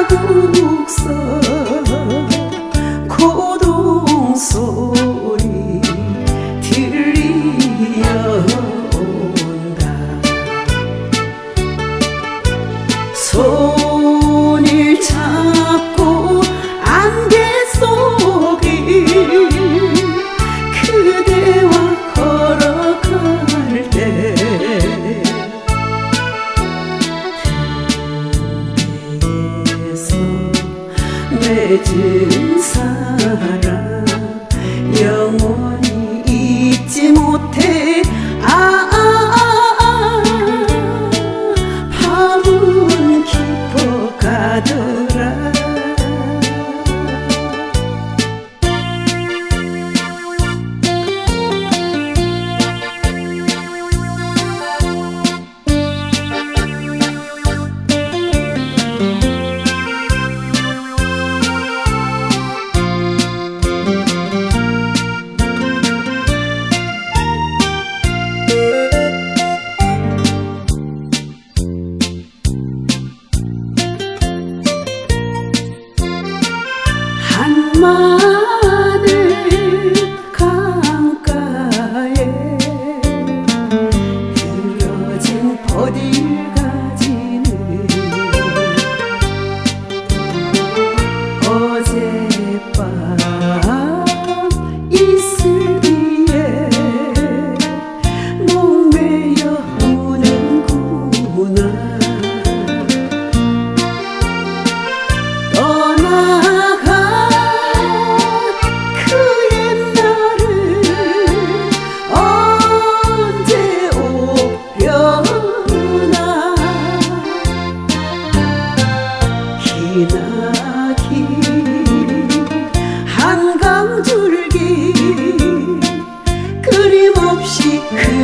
북서 고동 소리 들려온다. 손을 잡고 안개 속에 그대와 걸어갈 때 등대에서 맺은 사랑 영원히 잊지 못해. 밤은 깊어가더라. 한마늘 강가에 늘어진 버들가지는 어젯밤 이슬비에 목매여 우는구나. 기나긴 한강줄기 끊임없이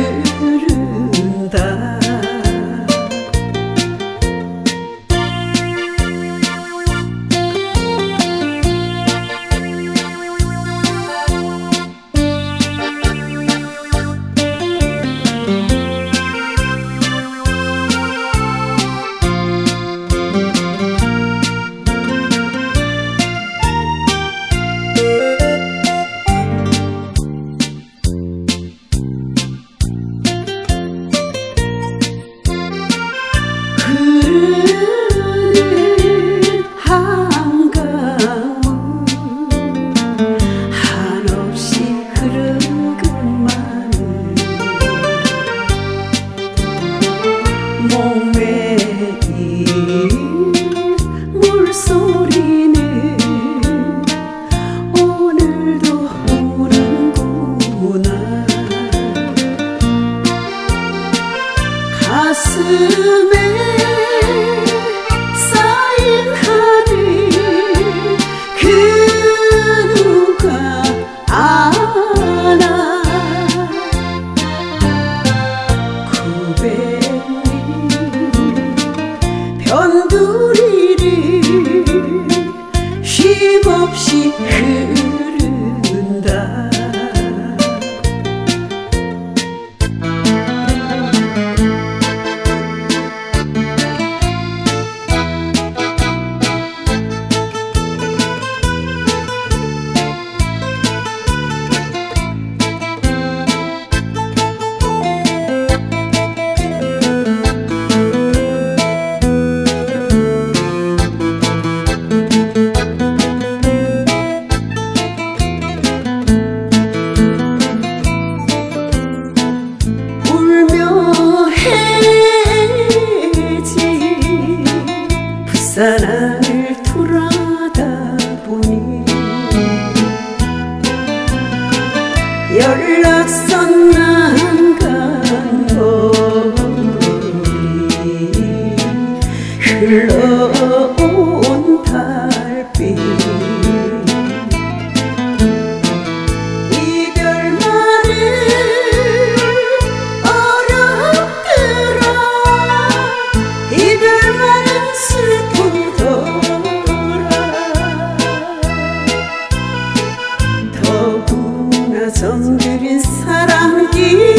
흐른다. 흐르는 한강물 한없이 흐른 것만은 목매인 물소리는 오늘도 우는구나. 가슴에 쌓인 하늘 그 누가 아나. 900리 변두리를 쉼없이 흐른다. 부산을 돌아다 보니 연락선 난간거리 흘러온 달빛 이별만은 어렵더라. 이별만은 슬프더라. 더구나 정들인 사랑길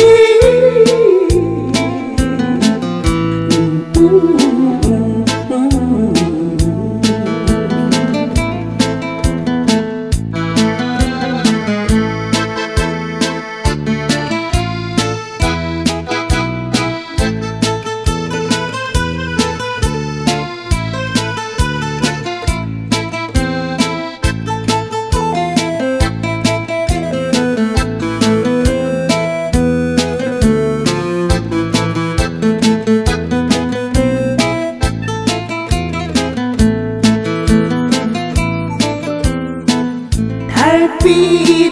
달빛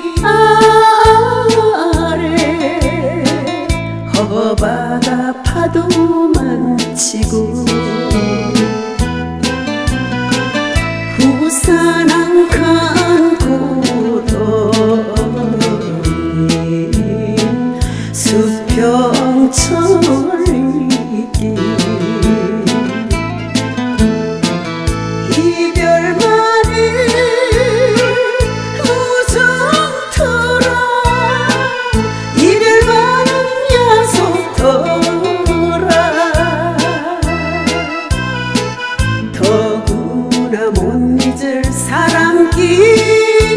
아래 허바다 파도만 치고 부산 한 칸 고독인 수평천리길 이별만은 우정터라 이별만은 야속터라 더구나 못 잊을 사람끼리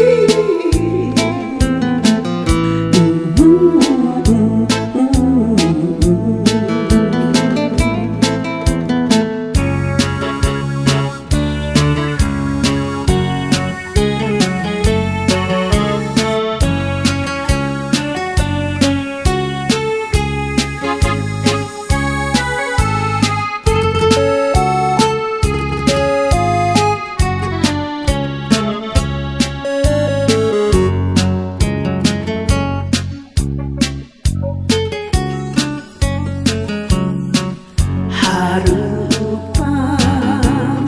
하룻밤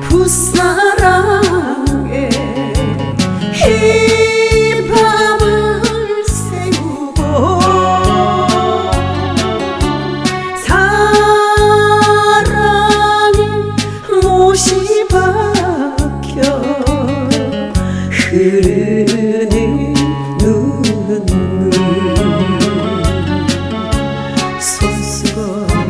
풋사랑에 흰 밤을 새우고 사랑에 못이 박혀 흐르는 눈물 손수건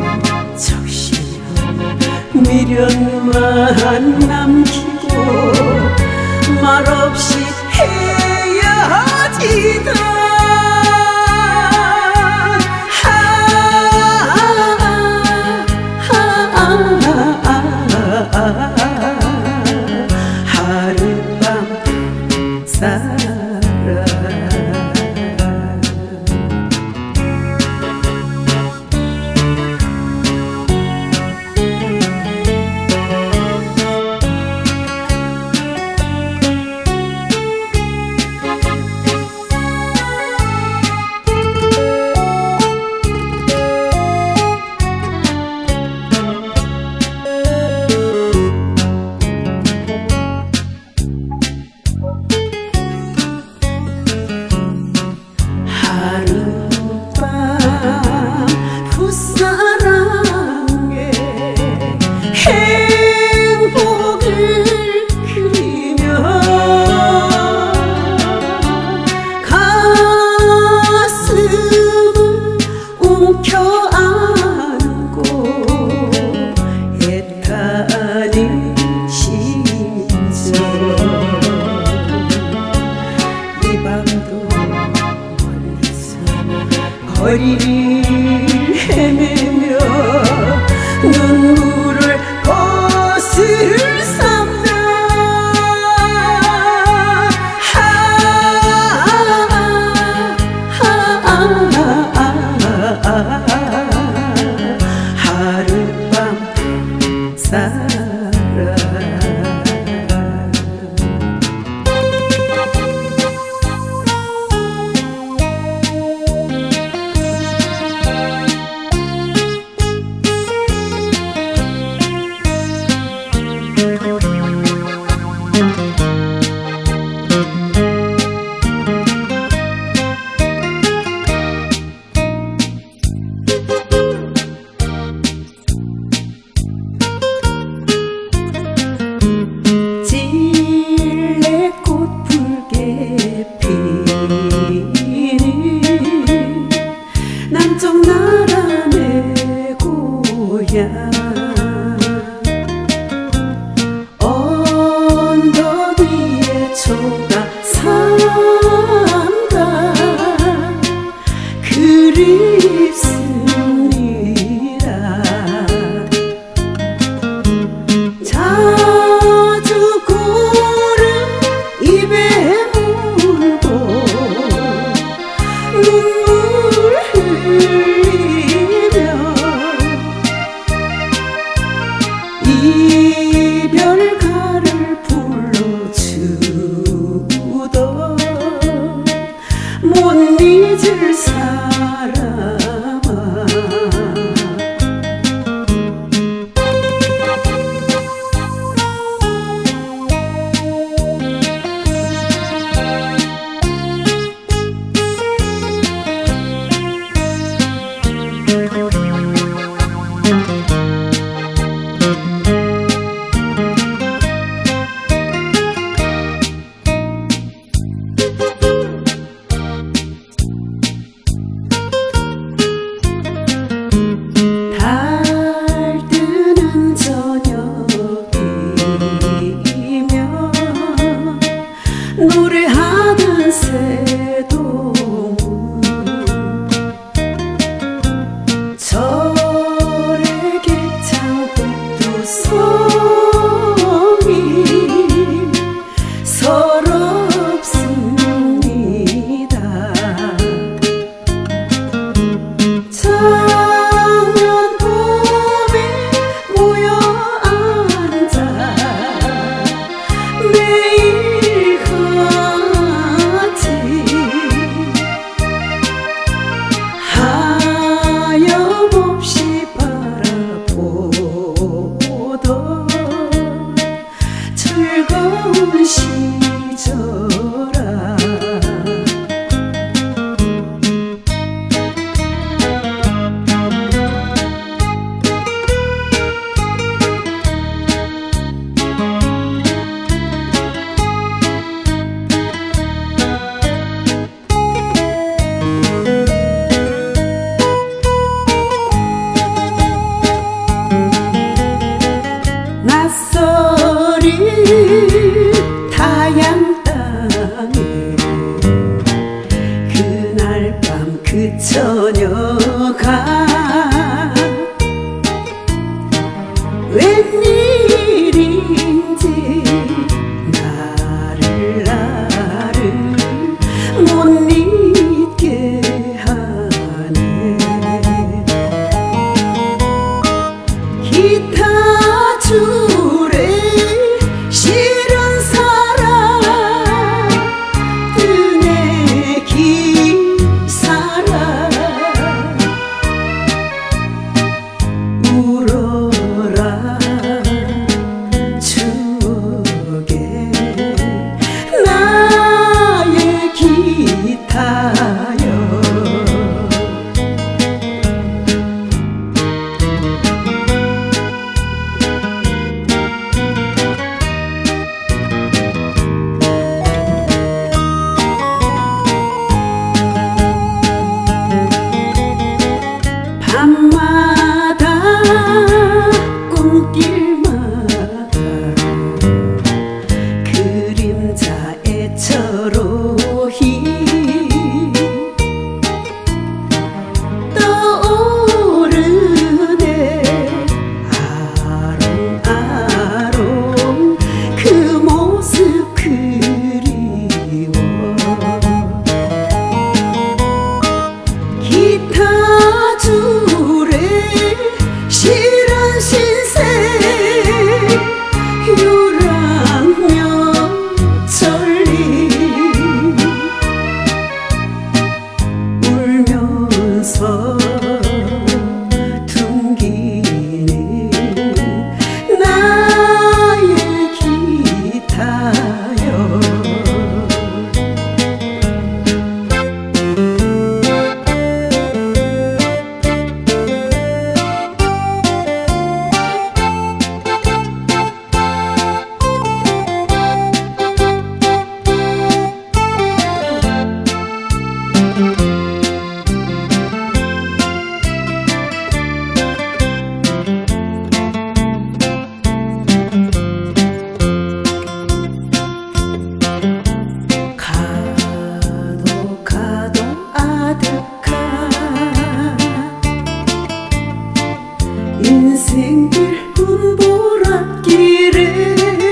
미련만 남기고 말없이 헤어지던 하룻밤 사랑 하룻밤 풋사랑에 행복을 그리며 가슴을 움켜안고 애타는 심정 이 밤도 거리를 헤매며 눈물을 거슬 삼다 하룻밤 사랑 아름다운 시절아 낯설은 타양 땅에 그날 밤 그 처녀가 웬일인지 나를 못 잊게 하네. 기타 줄에 실은 사랑 등에 기사랑 울어라 추억에 나의 기타여. 밤마다 꿈길마다 그림자의 처로히 떠오르네. 아롱아롱 그 모습 그리워. 기타 줄에 실은 신세 유랑며 천리 울면서 둥기는 나의 기타여. 가도 아득한 인생길 꿈보랏길에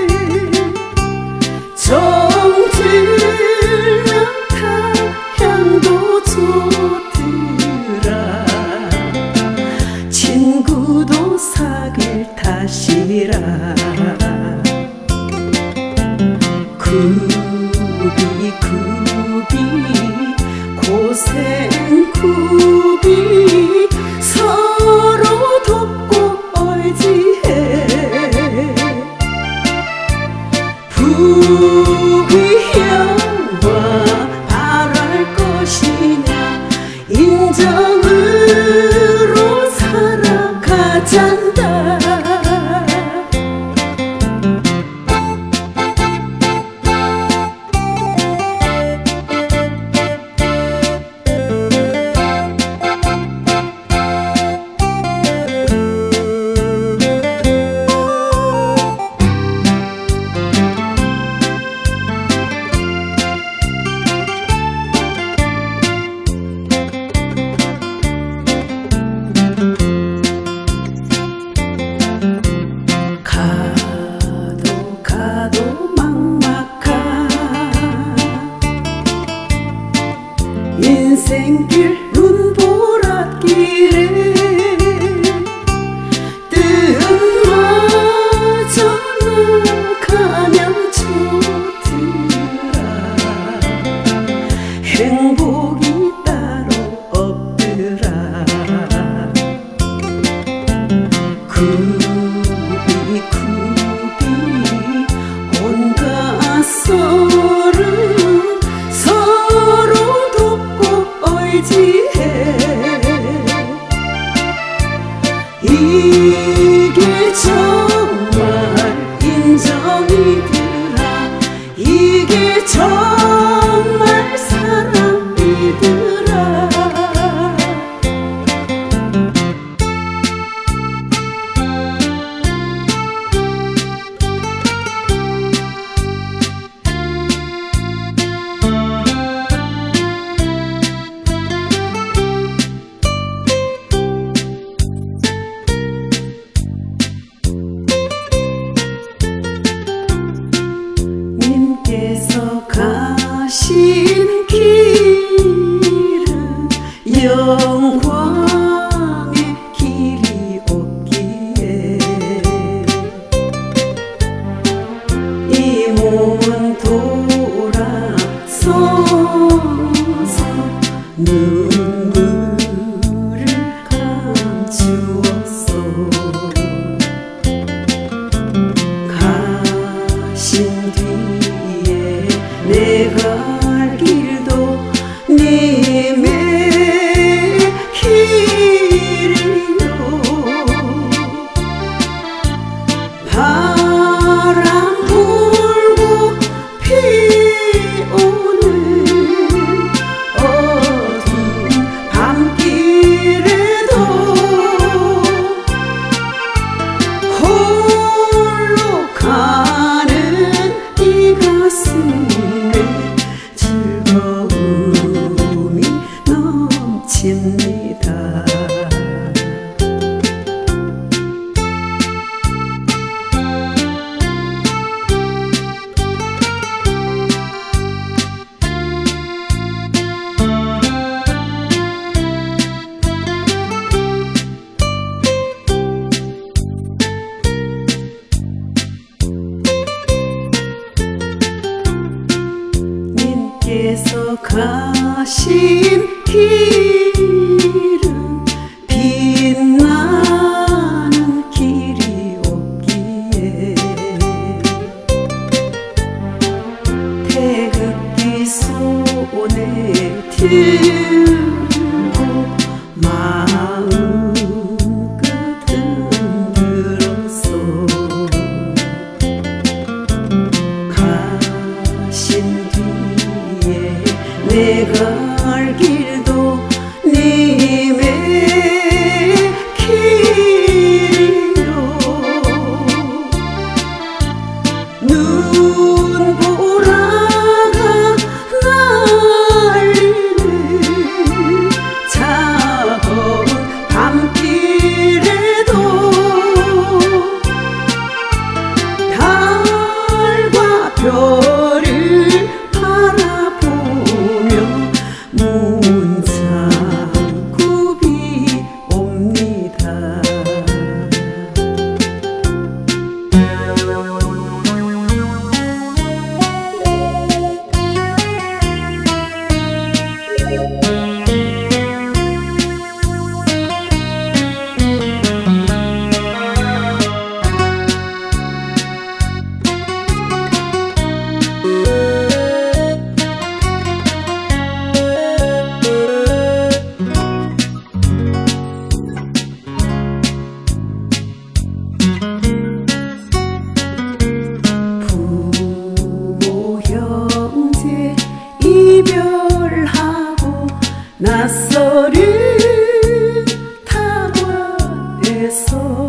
정들면 타향도 좋더라. 친구도 사귈 탓이라 굽이 고생 굽이 서로 돕고 얼지해. 부귀영화 바랄 것이냐 인정으로 살아가잔다. 가도 막막한 인생길 눈보랏길에 뜸마저 가면 좋더라. 행복이 따로 없더라. 굽이 온갖 눈물을 감추었어. 가신 뒤에 내 갈 길도 님의 길이요. 바람 불고 비 오는 어두운 밤길에도 홀로 가는 이 가슴에 즐거움이 넘칩니다. 님께서 가신 길은 빛나는 길이 없기에 태극기 손에 들고 마음껏 흔들어서 가신 뒤에 내 갈 길도 님의 길이요. 눈보라가 날리는 차가운 밤길에도 달과 별을 바라보며 문장굽이 옵니다. 부모 형제 이별하고 낯설은 타관에서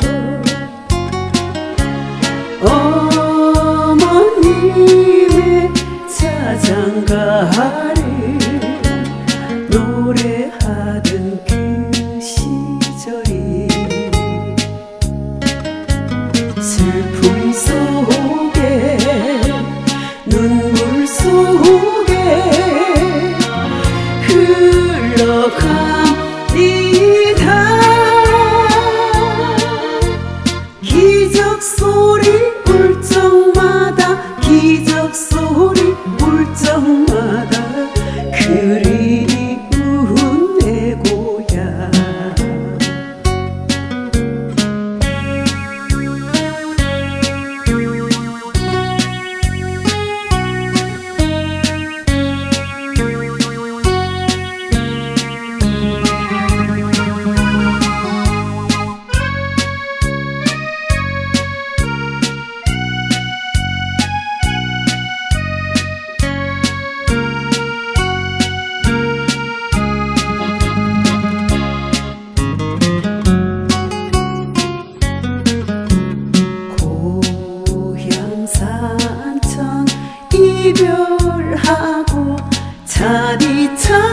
어머님의 자장가를 노래하던 그 시절이 슬픔 속에 눈물 속에 흘러갑니다. 기적 소리 울 적마다 기적 소리 울 적마다 그리운 내 고향. 산천 이별하고 자리차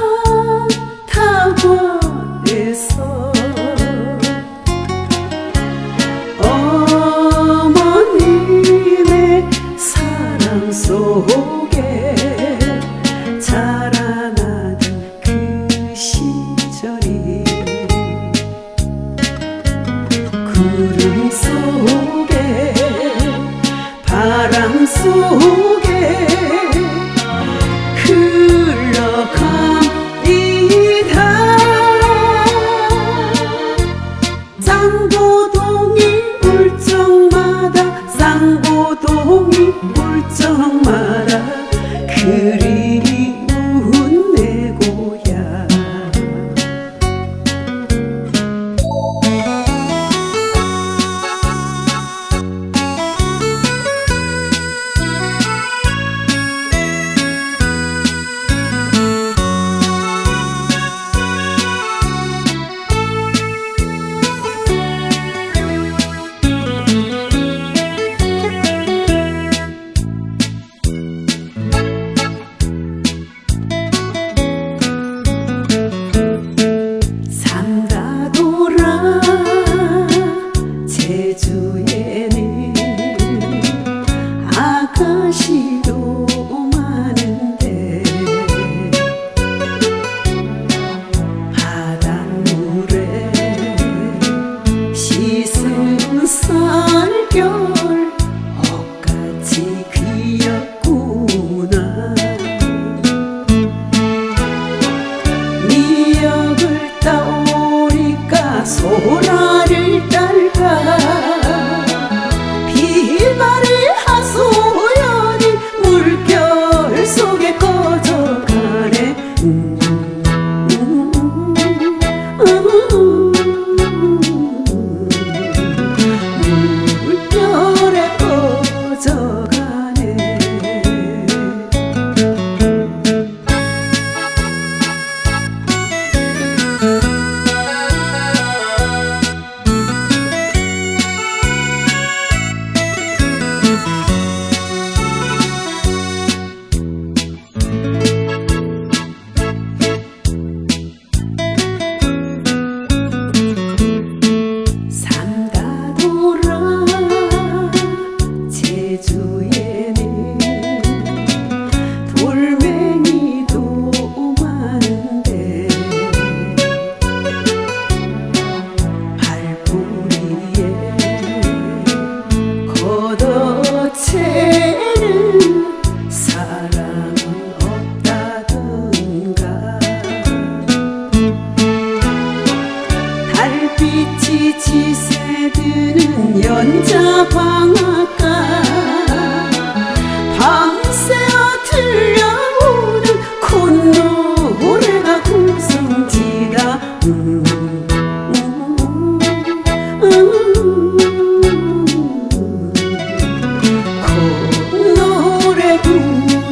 타관에서 어머님의 사랑 속에 자라나던 그 시절이 구름 속에 바람 속에 흘러갑니다.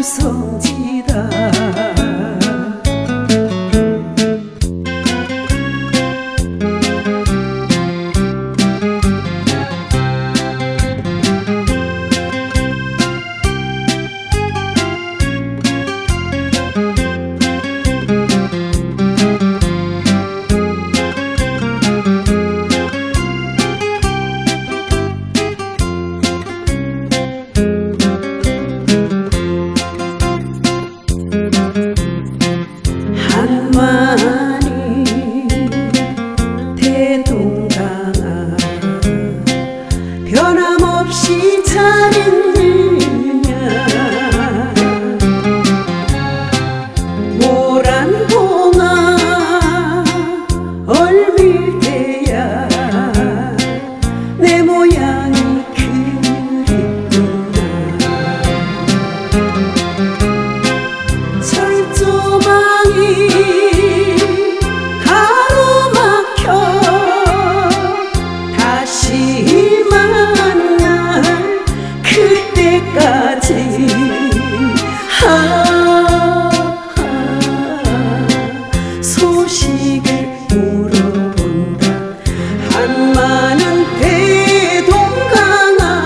유성지다. 한마니 대동강아 변함없이 잘 있느냐. 모란봉아 얼밀 때야 내 모양이 그립구나. 철조망이 다시 만날 그때까지 소식을 물어본다. 한마는 대동강아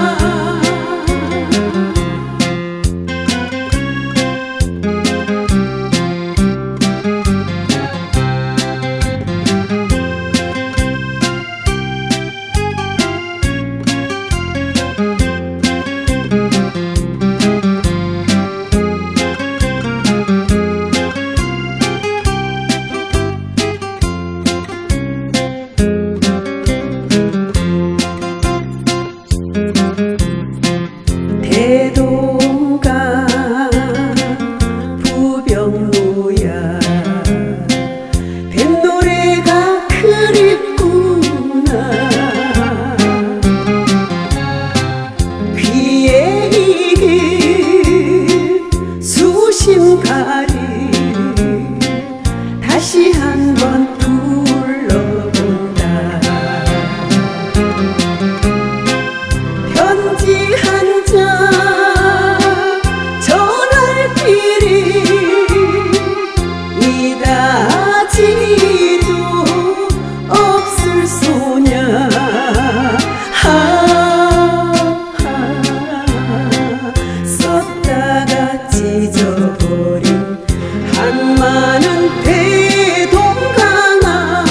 대동강 부병로야 뱃노래가 그립구나. 귀에 익은 수심가리 다시 한번 불러본다. 편지 한 장 전할 길이 이다지도 없을 소냐. 썼다가 찢어버린 한마는 대동강아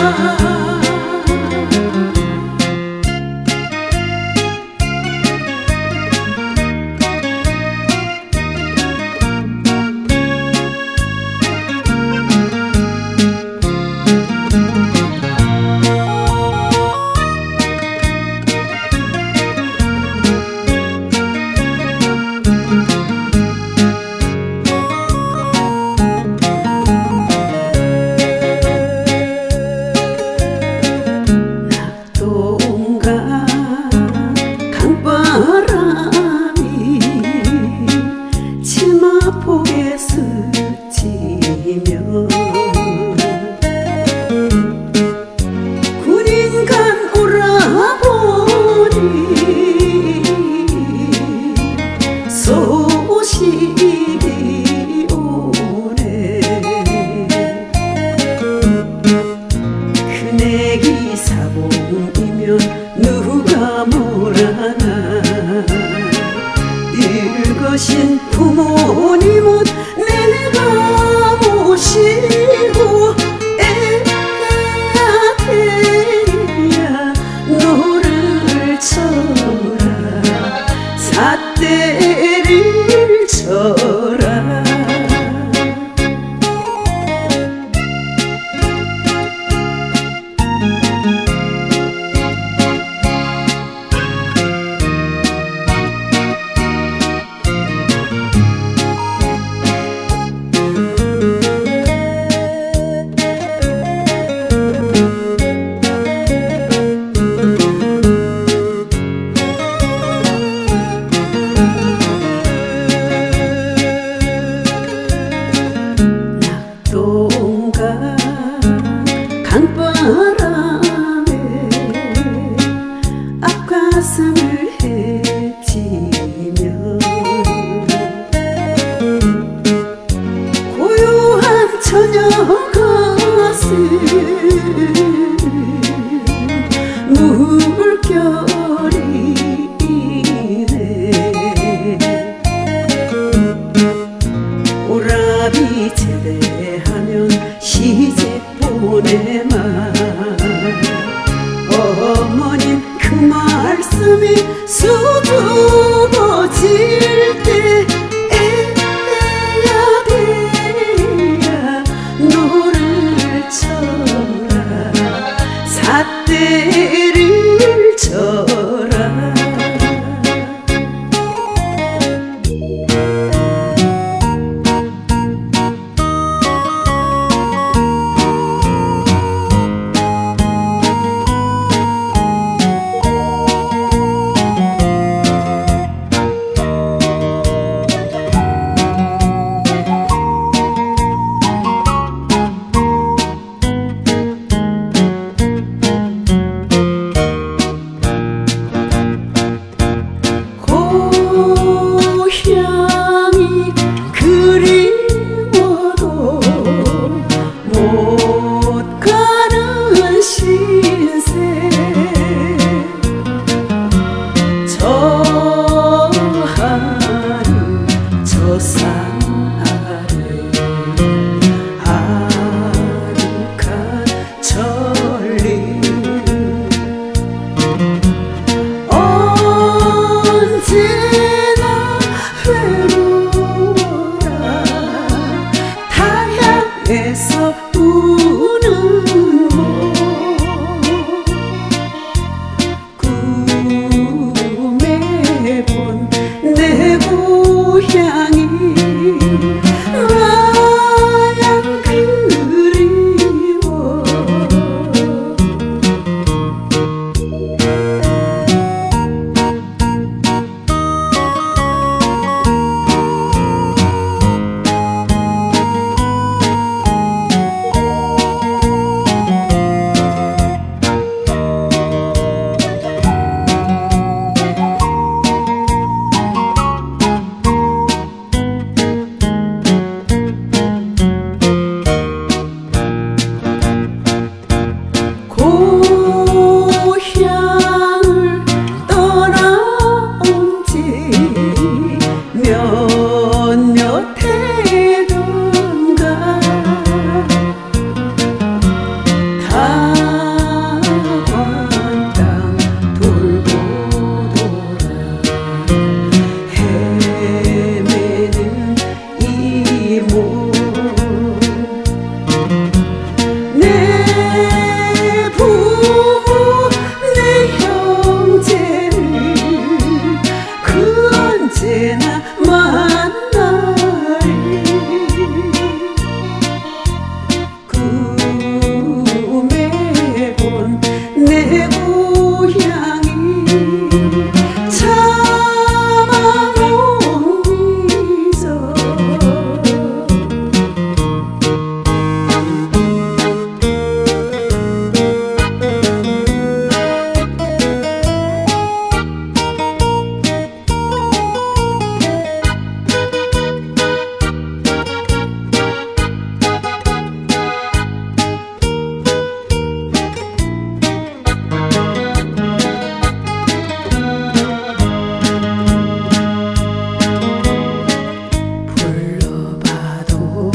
강바람이 치마폭에 스치며 군인간 오라보니 소식이 오네. 큰애기 사봉이면 누가 뭐라나. 늙으신 부모님은 내가 모시고 애야 노를 쳐라 삿대를 쳐라. 내 고향이 마냥 그리워. 고향을 떠나온 지 몇몇 해던가. 다관 땅 돌고 돌아 헤매는 이 몸. 내 부모 내 형제를 그 언제나 만나리. 꿈에 본 내 고향이 차마 못 잊어. 불러봐도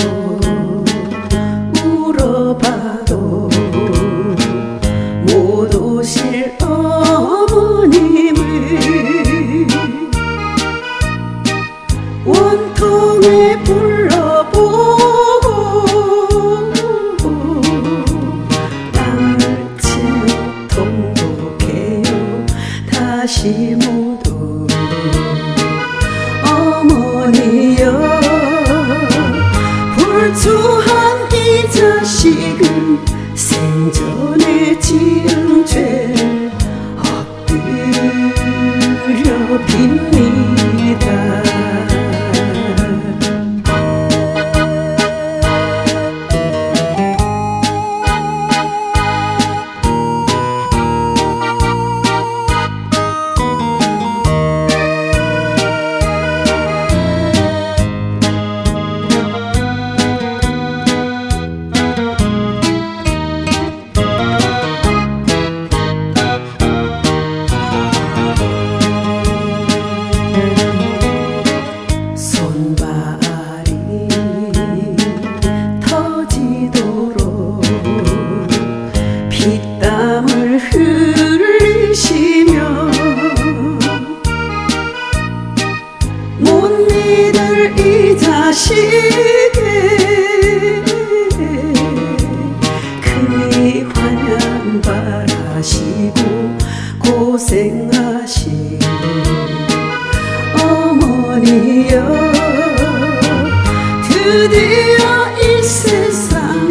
울어봐도 못 오실 어머님을 원통에 불러보고 땅을 치며 통곡해요 다시 모두. 어머니여 불투한 이 자식은 생전에 지은 죄를 엎드려 빕니다. 손발이 터지도록 피땀을 흘리시며 못 믿을 이 자식의 그 환영 바라시고 고생하시 어머니여. 드디어 이 세상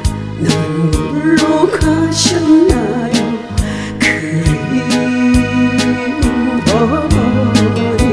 눈물로 가셨나요 그리운 어머니.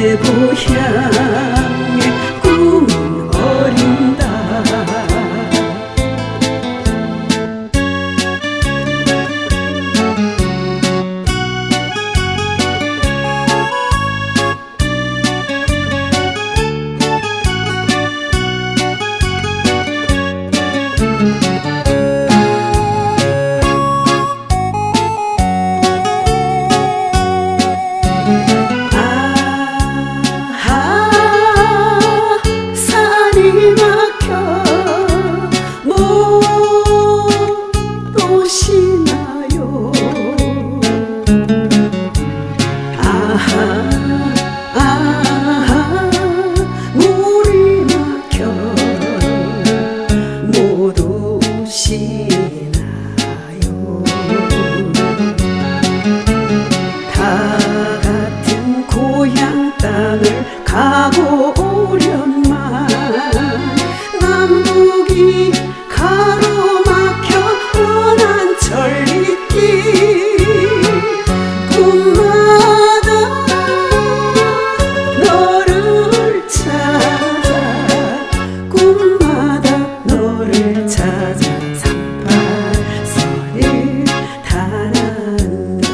내 고향의 꿈은 어린다. 물이 막혀 못 오시나요. 다 같은 고향 땅을 가고 오련만 남북이 가로막혀 뻔한 천리길. 꿈마다 너를 찾아 38선을 달아난다.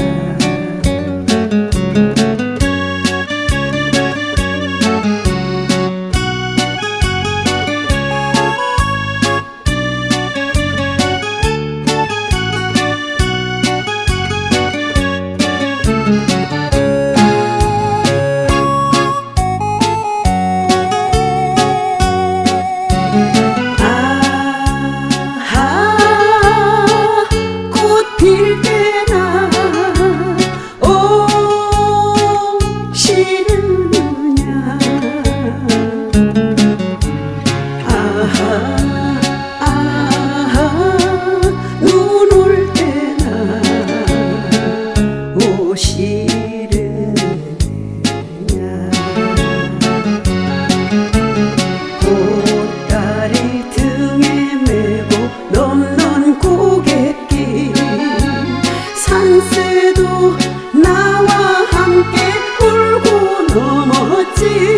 필 때나 오시느냐. 눈 올 때나 오시느냐. 보따리 등에 메고 넘는 고갯길. 산새도 나와 함께 울고 넘었지.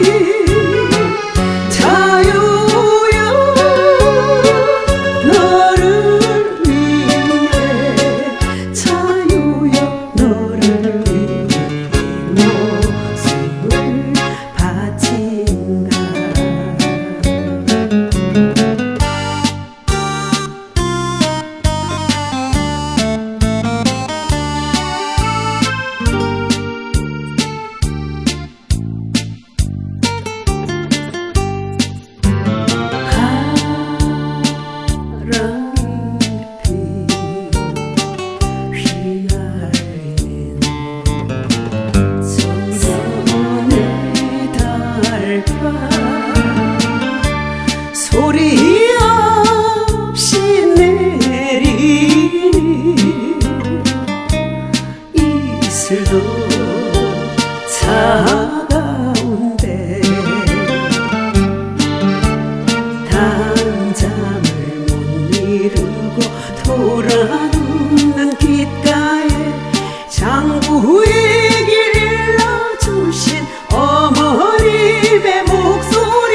자유여 너를 위해, 자유여 너를 위해 목숨을 바친다. 소리 없이 내리는 이슬도 차가운데 단잠을 못 이루고 돌아눕는 귓가에 장부의 길 일러주신 어머님의 목소리.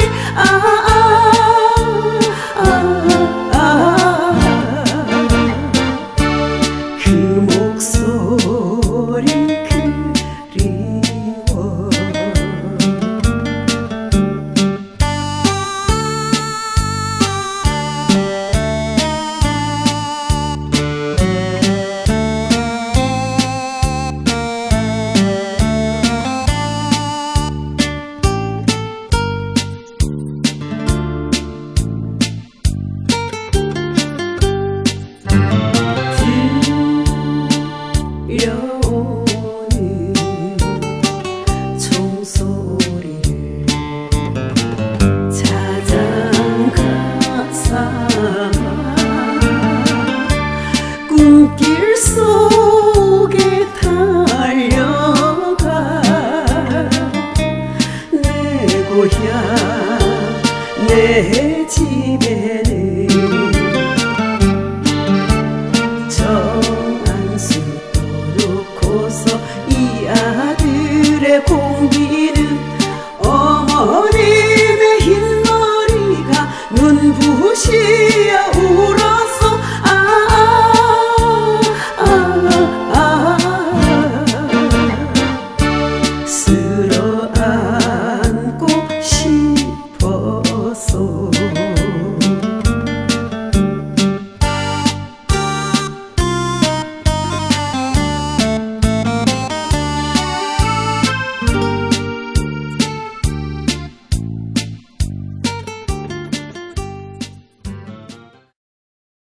그 목소리 그리워. 들려오는 종소리를 자장가 삼아 꿈길 속에 달려가. 내 고향 내 집에